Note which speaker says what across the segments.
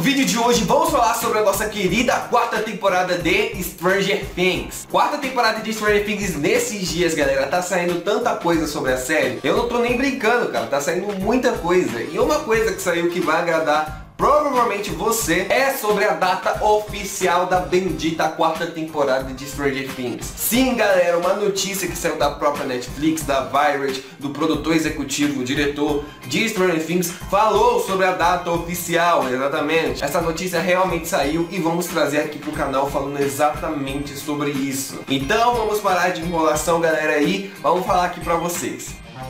Speaker 1: vídeo de hoje vamos falar sobre a nossa querida quarta temporada de Stranger Things. Quarta temporada de Stranger Things nesses dias, galera, tá saindo tanta coisa sobre a série. Eu não tô nem brincando, cara, tá saindo muita coisa. E uma coisa que saiu que vai agradar provavelmente você é sobre a data oficial da bendita quarta temporada de Stranger Things. Sim, galera, uma notícia que saiu da própria Netflix, da Variety, do produtor executivo, o diretor de Stranger Things, falou sobre a data oficial, exatamente. Essa notícia realmente saiu e vamos trazer aqui pro canal falando exatamente sobre isso. Então vamos parar de enrolação, galera, e vamos falar aqui pra vocês.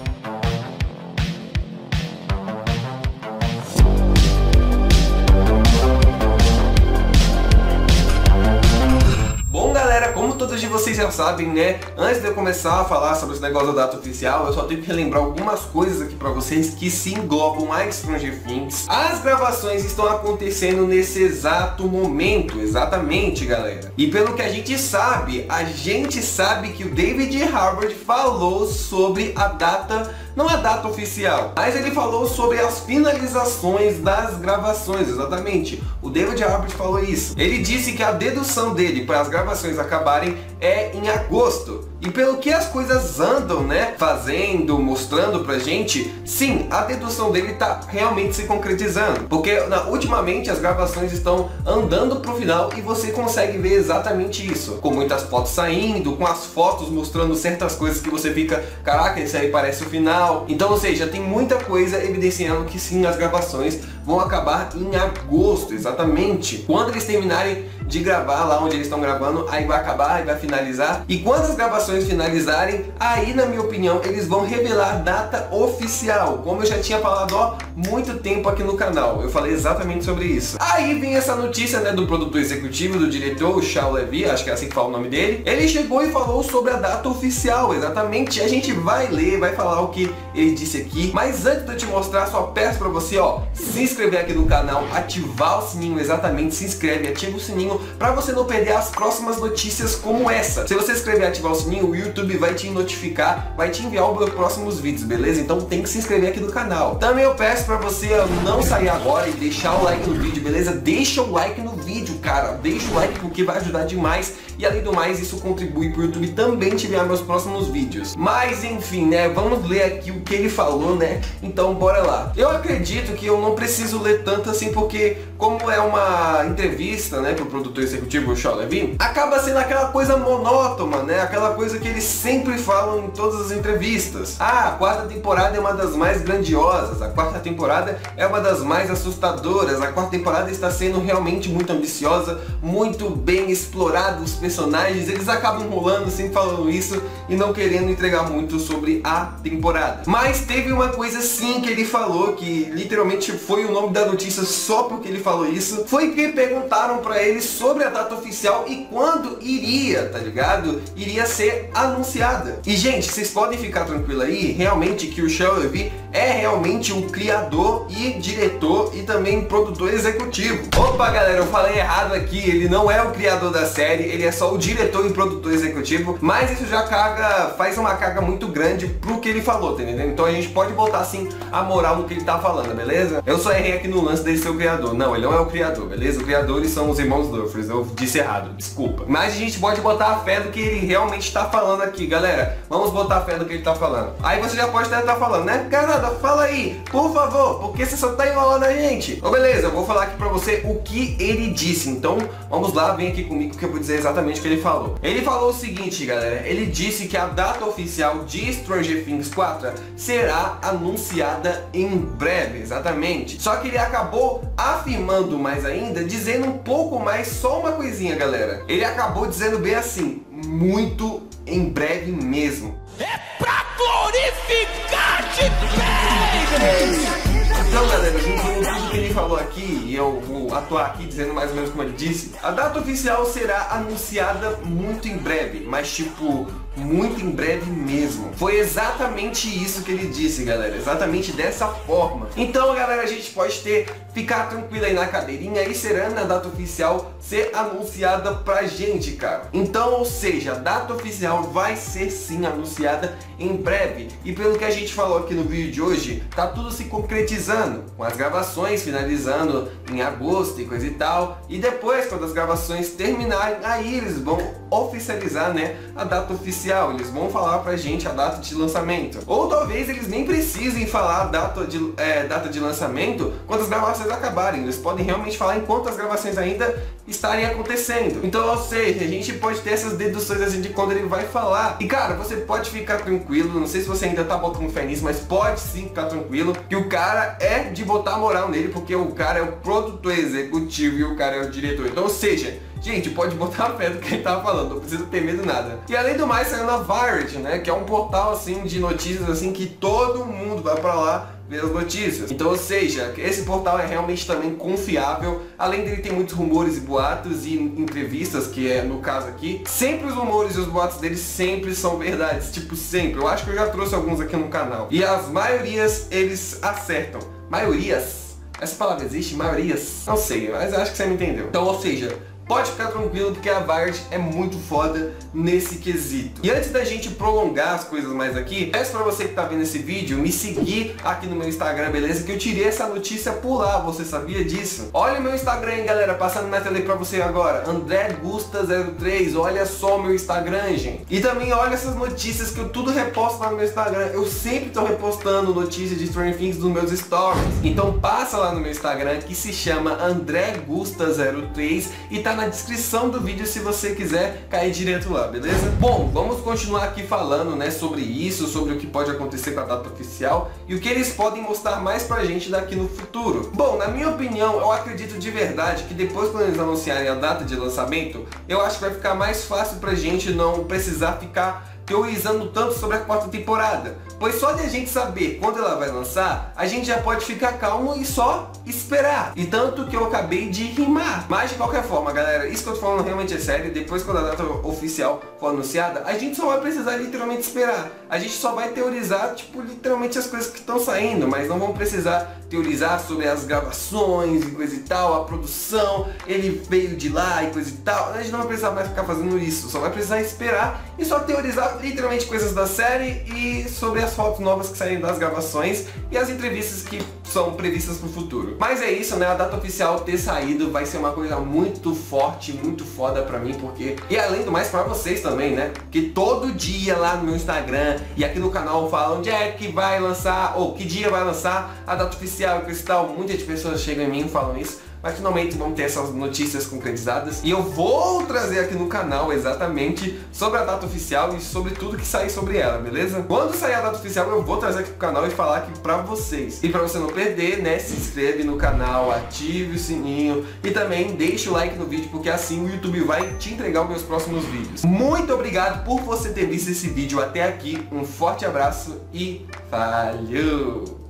Speaker 1: Como todos de vocês já sabem, né? Antes de eu começar a falar sobre esse negócio da data oficial, eu só tenho que relembrar algumas coisas aqui pra vocês que se englobam a Stranger Things. As gravações estão acontecendo nesse exato momento, exatamente, galera. E pelo que a gente sabe que o David Harbour falou sobre a data, não a data oficial, mas ele falou sobre as finalizações das gravações, exatamente. O David Harbour falou isso. Ele disse que a dedução dele para as gravações acabarem é em agosto. E pelo que as coisas andam, né, fazendo, mostrando pra gente, sim, a dedução dele tá realmente se concretizando. Porque ultimamente as gravações estão andando pro final e você consegue ver exatamente isso. Com muitas fotos saindo, com as fotos mostrando certas coisas que você fica, caraca, isso aí parece o final. Então, ou seja, tem muita coisa evidenciando que sim, as gravações vão acabar em agosto, exatamente. Quando eles terminarem de gravar lá onde eles estão gravando, aí vai acabar, aí vai finalizar. E quando as gravações finalizarem, aí na minha opinião eles vão revelar a data oficial, como eu já tinha falado há muito tempo aqui no canal. Eu falei exatamente sobre isso. Aí vem essa notícia, né, do produtor executivo, do diretor, o Shawn Levy, acho que é assim que fala o nome dele. Ele chegou e falou sobre a data oficial, exatamente. A gente vai ler, vai falar o que ele disse aqui. Mas antes de eu te mostrar, só peço pra você, ó, se inscrever aqui no canal, ativar o sininho, exatamente, se inscreve, ativa o sininho para você não perder as próximas notícias como essa. Se você se inscrever e ativar o sininho, o YouTube vai te notificar, vai te enviar os próximos vídeos, beleza? Então tem que se inscrever aqui no canal. Também eu peço para você não sair agora e deixar o like no vídeo, beleza? Deixa o like no vídeo, cara. Deixa o like porque vai ajudar demais. E além do mais, isso contribui para o YouTube também te enviar meus próximos vídeos. Mas enfim, né? Vamos ler aqui o que ele falou, né? Então bora lá. Eu acredito que eu não preciso ler tanto assim, porque como é uma entrevista, né, pro produtor executivo, o Shawn Levy, acaba sendo aquela coisa monótona, né? Aquela coisa que eles sempre falam em todas as entrevistas. Ah, a quarta temporada é uma das mais grandiosas, a quarta temporada é uma das mais assustadoras, a quarta temporada está sendo realmente muito ambiciosa, muito bem explorada os personagens. Eles acabam enrolando, sempre falando isso e não querendo entregar muito sobre a temporada. Mas teve uma coisa sim que ele falou, que literalmente foi o nome da notícia só porque ele falou isso, foi que perguntaram pra ele sobre a data oficial e quando iria, tá ligado? Iria ser anunciada. E gente, vocês podem ficar tranquilo aí, realmente que o Shawn Levy é realmente um criador e diretor e também produtor executivo. Opa, galera, eu falei errado aqui, ele não é o criador da série, ele é só o diretor e produtor executivo, mas isso já faz uma carga muito grande pro que ele falou, tá entendendo? Então a gente pode botar assim a moral no que ele tá falando, beleza? Eu só errei aqui no lance dele ser o criador. Não, ele não é o criador, beleza? Os criadores são os irmãos Duffer, eu disse errado, desculpa. Mas a gente pode botar a fé do que ele realmente está falando aqui, galera. Vamos botar a fé do que ele tá falando. Aí você já pode estar falando, né? Canada, fala aí, por favor, porque você só tá enrolando a gente. Então beleza, eu vou falar aqui pra você o que ele disse. Então vamos lá, vem aqui comigo que eu vou dizer exatamente o que ele falou. Ele falou o seguinte, galera, ele disse que a data oficial de Stranger Things 4 será anunciada em breve, exatamente. Só que ele acabou afirmando mais ainda, dizendo um pouco mais, só uma coisinha, galera. Ele acabou dizendo bem assim, muito em breve mesmo.
Speaker 2: É pra glorificar-te, baby!
Speaker 1: Então, galera, juntando tudo que ele falou aqui, e eu vou atuar aqui dizendo mais ou menos como ele disse, a data oficial será anunciada muito em breve, mas tipo, muito em breve mesmo. Foi exatamente isso que ele disse, galera, exatamente dessa forma. Então, galera, a gente pode ficar tranquilo aí na cadeirinha e será na data oficial ser anunciada pra gente, cara. Então, ou seja, a data oficial vai ser sim anunciada em breve. E pelo que a gente falou aqui no vídeo de hoje, tá tudo se concretizando, com as gravações finalizadas finalizando em agosto e coisa e tal. E depois, quando as gravações terminarem, aí eles vão oficializar, né, a data oficial. Eles vão falar pra gente a data de lançamento. Ou talvez eles nem precisem falar a data de lançamento quando as gravações acabarem. Eles podem realmente falar enquanto as gravações ainda estarem acontecendo. Então, ou seja, a gente pode ter essas deduções assim de quando ele vai falar. E cara, você pode ficar tranquilo, não sei se você ainda tá botando fé nisso, mas pode sim ficar tranquilo que o cara é de botar moral nele, porque o cara é o produtor executivo e o cara é o diretor. Então, ou seja, gente, pode botar a fé do que ele tava falando, não precisa ter medo nada. E além do mais, saiu na Variety, né, que é um portal assim de notícias assim que todo mundo vai pra lá ver as notícias. Então, ou seja, esse portal é realmente também confiável. Além dele, tem muitos rumores e boatos e entrevistas, que é no caso aqui. Sempre os rumores e os boatos deles sempre são verdades, tipo sempre. Eu acho que eu já trouxe alguns aqui no canal. E as maiorias eles acertam. Maiorias? Essa palavra existe? Maiorias? Não sei, mas acho que você me entendeu. Então, ou seja, pode ficar tranquilo porque a Variety é muito foda nesse quesito. E antes da gente prolongar as coisas mais aqui, peço pra você que tá vendo esse vídeo me seguir aqui no meu Instagram, beleza? Que eu tirei essa notícia por lá, você sabia disso? Olha o meu Instagram, hein, galera, passando na tela aí pra você agora, AndréGusta03, olha só o meu Instagram, gente. E também olha essas notícias que eu tudo reposto lá no meu Instagram. Eu sempre tô repostando notícias de Stranger Things nos meus stories. Então passa lá no meu Instagram, que se chama AndréGusta03 e tá na descrição do vídeo se você quiser cair direto lá, beleza? Bom, vamos continuar aqui falando, né, sobre isso, sobre o que pode acontecer com a data oficial e o que eles podem mostrar mais pra gente daqui no futuro. Bom, na minha opinião, eu acredito de verdade que depois quando eles anunciarem a data de lançamento, eu acho que vai ficar mais fácil pra gente não precisar ficar teorizando tanto sobre a quarta temporada. Pois só de a gente saber quando ela vai lançar, a gente já pode ficar calmo e só esperar. E tanto que eu acabei de rimar. Mas de qualquer forma, galera, isso que eu tô falando realmente é sério. Depois quando a data oficial for anunciada, a gente só vai precisar literalmente esperar. A gente só vai teorizar, tipo, literalmente as coisas que estão saindo, mas não vamos precisar teorizar sobre as gravações e coisa e tal, a produção, ele veio de lá e coisa e tal. A gente não vai precisar mais ficar fazendo isso, só vai precisar esperar e só teorizar literalmente coisas da série e sobre as fotos novas que saem das gravações e as entrevistas que são previstas pro futuro. Mas é isso, né? A data oficial ter saído vai ser uma coisa muito forte, muito foda pra mim, porque... E além do mais pra vocês também, né? Que todo dia lá no meu Instagram e aqui no canal falam onde é que vai lançar, ou que dia vai lançar a data oficial e coisa e tal. Muitas pessoas chegam em mim e falam isso. Mas finalmente vamos ter essas notícias concretizadas e eu vou trazer aqui no canal exatamente sobre a data oficial e sobre tudo que sair sobre ela, beleza? Quando sair a data oficial eu vou trazer aqui pro canal e falar aqui pra vocês. E pra você não perder, né, se inscreve no canal, ative o sininho e também deixa o like no vídeo, porque assim o YouTube vai te entregar os meus próximos vídeos. Muito obrigado por você ter visto esse vídeo até aqui, um forte abraço e falhou!